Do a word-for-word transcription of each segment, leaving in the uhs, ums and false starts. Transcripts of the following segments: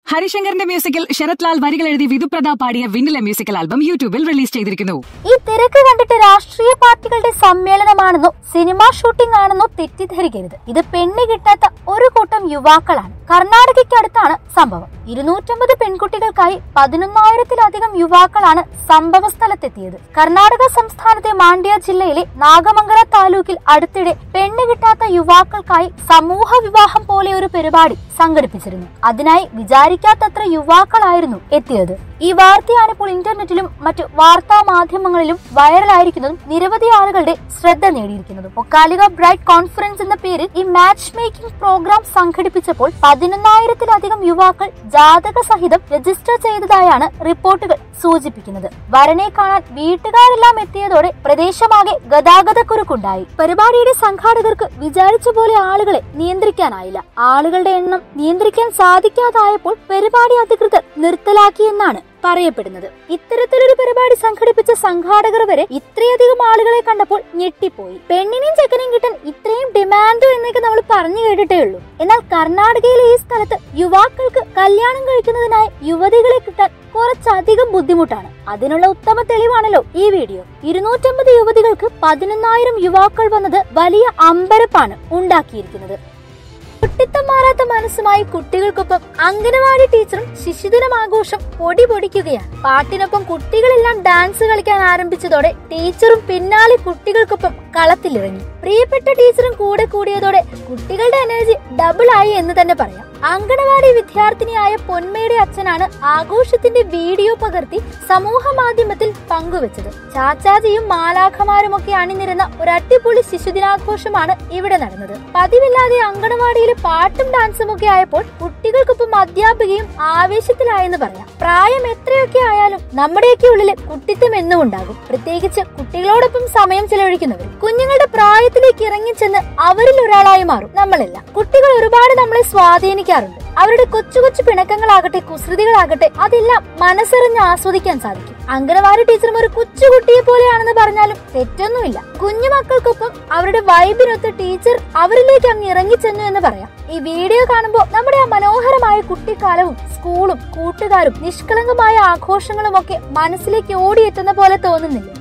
ഹരിശങ്കറിന്റെ മ്യൂസിക്കിൽ ശരത് ലാൽ വരികൾ എഴുതി വിധുപ്രത പാടിയ വിന്നിലെ മ്യൂസിക്കൽ ആൽബം യൂട്യൂബിൽ റിലീസ് ചെയ്തിരിക്കുന്നു. ഈ തിരക്ക് കണ്ടിട്ട് രാഷ്ട്രീയ പാർട്ടികളുടെ സമ്മേളനമാണെന്നോ സിനിമാ ഷൂട്ടിംഗ് ആണെന്നോ തെറ്റിദ്ധരിക്കരുത്. ഇത് പെണ്ണ് കിട്ടാത്ത ഒരു കൂട്ടം യുവാക്കളാണ്. കർണാടകയ്ക്കടുത്താണ് സംഭവം. ഇരുന്നൂറ്റമ്പത് പെൺകുട്ടികൾക്കായി പതിനൊന്നായിരത്തിലധികം യുവാക്കളാണ് സംഭവ സ്ഥലത്തെത്തിയത്. കർണാടക സംസ്ഥാനത്തെ മാണ്ഡ്യ ജില്ലയിലെ നാഗമംഗല താലൂക്കിൽ അടുത്തിടെ പെണ്ണ് കിട്ടാത്ത യുവാക്കൾക്കായി സമൂഹ വിവാഹം പോലെ ഒരു പരിപാടി സംഘടിപ്പിച്ചിരുന്നു. അതിനായി വിചാരിക്കാത്തത്ര യുവാക്കളായിരുന്നു എത്തിയത്. ഈ വാർത്തയാണ് ഇപ്പോൾ ഇന്റർനെറ്റിലും മറ്റു വാർത്താ മാധ്യമങ്ങളിലും വൈറലായിരിക്കുന്നതും നിരവധി ആളുകളുടെ ശ്രദ്ധ നേടിയിരിക്കുന്നതും. ഒക്കാലിക ബ്രൈറ്റ് കോൺഫറൻസ് എന്ന പേരിൽ ഈ മാച്ച് മേക്കിംഗ് പ്രോഗ്രാം സംഘടിപ്പിച്ചപ്പോൾ പതിനൊന്നായിരത്തിലധികം യുവാക്കൾ ജാതക സഹിതം രജിസ്റ്റർ ചെയ്തതായാണ് റിപ്പോർട്ടുകൾ സൂചിപ്പിക്കുന്നത്. വരനെ കാണാൻ വീട്ടുകാരെല്ലാം എത്തിയതോടെ പ്രദേശമാകെ ഗതാഗതക്കുരുക്കുണ്ടായി. പരിപാടിയുടെ സംഘാടകർക്ക് വിചാരിച്ച പോലെ ആളുകളെ നിയന്ത്രിക്കാനായില്ല. ആളുകളുടെ എണ്ണം നിയന്ത്രിക്കാൻ സാധിക്കാതായപ്പോൾ പരിപാടി അധികൃതർ നിർത്തലാക്കിയെന്നാണ് പറയപ്പെടുന്നത്. ഇത്തരത്തിലൊരു പരിപാടി സംഘടിപ്പിച്ച സംഘാടകർ വരെ ഇത്രയധികം ആളുകളെ കണ്ടപ്പോൾ ഞെട്ടിപ്പോയി. പെണ്ണിനെയും ചെക്കനെയും കിട്ടാൻ ഇത്രയും ഡിമാൻഡോ എന്നൊക്കെ നമ്മൾ പറഞ്ഞു കേട്ടിട്ടേ ഉള്ളൂ. എന്നാൽ കർണാടകയിലെ ഈ സ്ഥലത്ത് യുവാക്കൾക്ക് കല്യാണം കഴിക്കുന്നതിനായി യുവതികളെ കിട്ടാൻ കുറച്ചധികം ബുദ്ധിമുട്ടാണ്. അതിനുള്ള ഉത്തമ തെളിവാണല്ലോ ഈ വീഡിയോ. ഇരുന്നൂറ്റമ്പത് യുവതികൾക്ക് പതിനൊന്നായിരം യുവാക്കൾ വന്നത് വലിയ അമ്പരപ്പാണ് ഉണ്ടാക്കിയിരിക്കുന്നത്. കുട്ടിത്തം മാറാത്ത മനസ്സുമായി കുട്ടികൾക്കൊപ്പം അംഗനവാടി ടീച്ചറും ശിശുദിനം ആഘോഷം പൊടി പൊടിക്കുകയാണ്. പാട്ടിനൊപ്പം കുട്ടികളെല്ലാം ഡാൻസ് കളിക്കാൻ ആരംഭിച്ചതോടെ ടീച്ചറും പിന്നാലെ കുട്ടികൾക്കൊപ്പം കളത്തിലിറങ്ങി. പ്രിയപ്പെട്ട ടീച്ചറും കൂടെ കൂടിയതോടെ കുട്ടികളുടെ എനർജി ഡബിൾ ആയി എന്ന് തന്നെ പറയാം. അംഗനവാടി വിദ്യാർത്ഥിനിയായ പൊന്മയുടെ അച്ഛനാണ് ആഘോഷത്തിന്റെ വീഡിയോ പകർത്തി സമൂഹ മാധ്യമത്തിൽ പങ്കുവച്ചത്. ചാച്ചാജിയും മാലാഖമാരും ഒക്കെ അണിനിരുന്ന ഒരു അടിപൊളി ശിശുദിനാഘോഷമാണ് ഇവിടെ നടന്നത്. പതിവില്ലാതെ അംഗനവാടിയിൽ പാട്ടും ഡാൻസും ഒക്കെ ആയപ്പോൾ കുട്ടികൾക്കൊപ്പം അധ്യാപികയും ആവേശത്തിലായെന്ന് പറയാം. പ്രായം എത്രയൊക്കെ ആയാലും നമ്മുടെയൊക്കെ ഉള്ളില് കുട്ടിത്തം എന്നും ഉണ്ടാകും. പ്രത്യേകിച്ച് കുട്ടികളോടൊപ്പം സമയം ചെലവഴിക്കുന്നവർ. കുഞ്ഞുങ്ങളുടെ പ്രായത്തിലേക്ക് ഇറങ്ങിച്ചെന്ന് അവരിൽ ഒരാളായി മാറും നമ്മളെല്ലാം. കുട്ടികൾ ഒരുപാട് നമ്മളെ സ്വാധീനിക്കാറുണ്ട്. അവരുടെ കൊച്ചു കൊച്ചു പിണക്കങ്ങളാകട്ടെ കുസൃതികളാകട്ടെ അതെല്ലാം മനസ്സറിഞ്ഞ് ആസ്വദിക്കാൻ സാധിക്കും. അംഗനവാടി ടീച്ചറും ഒരു കൊച്ചുകുട്ടിയെ പോലെയാണെന്ന് പറഞ്ഞാലും തെറ്റൊന്നുമില്ല. കുഞ്ഞുമക്കൾക്കൊപ്പം അവരുടെ വൈബിനൊത്ത് ടീച്ചർ അവരിലേക്ക് അങ്ങ് ഇറങ്ങിച്ചെന്നു എന്ന് പറയാം. ഈ വീഡിയോ കാണുമ്പോൾ നമ്മുടെ ആ മനോഹരമായ കുട്ടിക്കാലവും സ്കൂളും കൂട്ടുകാരും നിഷ്കളങ്കമായ ആഘോഷങ്ങളും ഒക്കെ മനസ്സിലേക്ക് ഓടിയെത്തുന്ന പോലെ തോന്നുന്നില്ല.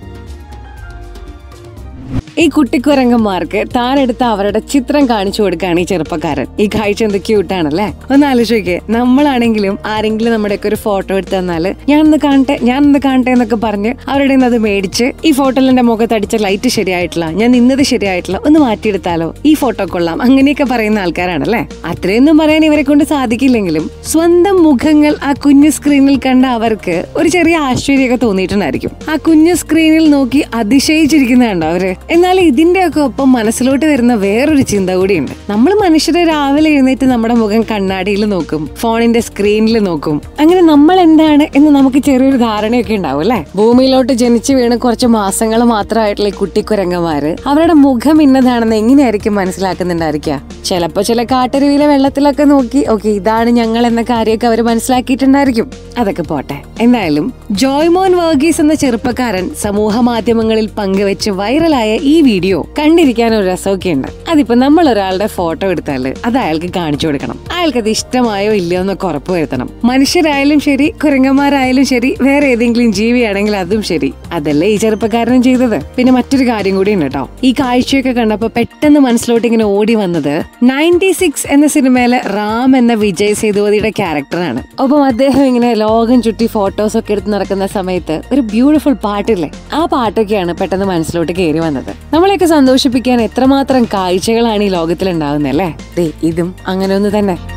ഈ കുട്ടിക്കുരങ്ങന്മാർക്ക് താനെടുത്ത അവരുടെ ചിത്രം കാണിച്ചു കൊടുക്കുകയാണ് ഈ ചെറുപ്പക്കാരൻ. ഈ കാഴ്ച എന്ത് ക്യൂട്ടാണല്ലേ. ഒന്ന് ആലോചിക്കേ, നമ്മളാണെങ്കിലും ആരെങ്കിലും നമ്മുടെയൊക്കെ ഒരു ഫോട്ടോ എടുത്ത് തന്നാല് ഞാനൊന്ന് കാണട്ടെ ഞാനൊന്ന് കാണട്ടെ എന്നൊക്കെ പറഞ്ഞ് അവരുടെ നിന്ന് അത് മേടിച്ച് ഈ ഫോട്ടോയിൽ എന്റെ മുഖത്ത് അടിച്ച ലൈറ്റ് ശരിയായിട്ടില്ല, ഞാൻ നിന്നത് ശരിയായിട്ടില്ല, ഒന്ന് മാറ്റിയെടുത്താലോ, ഈ ഫോട്ടോ കൊള്ളാം, അങ്ങനെയൊക്കെ പറയുന്ന ആൾക്കാരാണല്ലേ. അത്രയൊന്നും പറയാൻ ഇവരെ കൊണ്ട് സാധിക്കില്ലെങ്കിലും സ്വന്തം മുഖങ്ങൾ ആ കുഞ്ഞു സ്ക്രീനിൽ കണ്ട അവർക്ക് ഒരു ചെറിയ ആശ്ചര്യമൊക്കെ തോന്നിയിട്ടുണ്ടായിരിക്കും. ആ കുഞ്ഞു സ്ക്രീനിൽ നോക്കി അതിശയിച്ചിരിക്കുന്നുണ്ടോ അവര്. എന്നാൽ ഇതിന്റെ ഒക്കെ ഒപ്പം മനസ്സിലോട്ട് വരുന്ന വേറൊരു ചിന്ത കൂടിയുണ്ട്. നമ്മൾ മനുഷ്യരെ രാവിലെ എഴുന്നേറ്റ് നമ്മുടെ മുഖം കണ്ണാടിയിൽ നോക്കും, ഫോണിന്റെ സ്ക്രീനിൽ നോക്കും. അങ്ങനെ നമ്മൾ എന്താണ് എന്ന് നമുക്ക് ചെറിയൊരു ധാരണയൊക്കെ ഉണ്ടാവും അല്ലെ. ഭൂമിയിലോട്ട് ജനിച്ചു വീണ് കുറച്ച് മാസങ്ങൾ മാത്രമായിട്ടുള്ള ഈ കുട്ടിക്കുരങ്ങന്മാര് അവരുടെ മുഖം ഇന്നതാണെന്ന് എങ്ങനെയായിരിക്കും മനസ്സിലാക്കുന്നുണ്ടായിരിക്കുക. ചിലപ്പോ ചില കാട്ടരുവിയിലെ വെള്ളത്തിലൊക്കെ നോക്കി ഓക്കെ ഇതാണ് ഞങ്ങൾ എന്ന കാര്യമൊക്കെ അവർ മനസ്സിലാക്കിയിട്ടുണ്ടായിരിക്കും. അതൊക്കെ പോട്ടെ. എന്തായാലും ജോയ്മോൻ വർഗീസ് എന്ന ചെറുപ്പക്കാരൻ സമൂഹ മാധ്യമങ്ങളിൽ പങ്കുവെച്ച് വൈറലായ ഈ വീഡിയോ കണ്ടിരിക്കാൻ ഒരു രസമൊക്കെ ഉണ്ട്. അതിപ്പോ നമ്മൾ ഒരാളുടെ ഫോട്ടോ എടുത്താല് അത് അയാൾക്ക് കാണിച്ചു കൊടുക്കണം. അയാൾക്ക് അത് ഇഷ്ടമായോ ഇല്ലയോ എന്നൊക്കെ ഉറപ്പ് വരുത്തണം. മനുഷ്യരായാലും ശരി കുരങ്ങന്മാരായാലും ശരി വേറെ ഏതെങ്കിലും ജീവിയാണെങ്കിൽ അതും ശരി. അതല്ലേ ഈ ചെറുപ്പക്കാരനും ചെയ്തത്. പിന്നെ മറ്റൊരു കാര്യം കൂടി ഉണ്ട് കേട്ടോ. ഈ കാഴ്ചയൊക്കെ കണ്ടപ്പോ പെട്ടെന്ന് മനസ്സിലോട്ട് ഇങ്ങനെ ഓടി വന്നത് നയൻറ്റി സിക്സ് എന്ന സിനിമയിലെ റാം എന്ന വിജയ് സേതുപതിയുടെ ക്യാരക്ടറാണ്. ഒപ്പം അദ്ദേഹം ഇങ്ങനെ ലോകം ചുറ്റി ഫോട്ടോസ് ഒക്കെ എടുത്ത് നടക്കുന്ന സമയത്ത് ഒരു ബ്യൂട്ടിഫുൾ പാട്ടില്ലേ, ആ പാട്ടൊക്കെയാണ് പെട്ടെന്ന് മനസ്സിലോട്ട് കയറി വന്നത്. നമ്മളെയൊക്കെ സന്തോഷിപ്പിക്കാൻ എത്രമാത്രം കാഴ്ചകളാണ് ഈ ലോകത്തിൽ ഉണ്ടാകുന്നത് അല്ലേ. ഇതും അങ്ങനെ ഒന്ന് തന്നെ.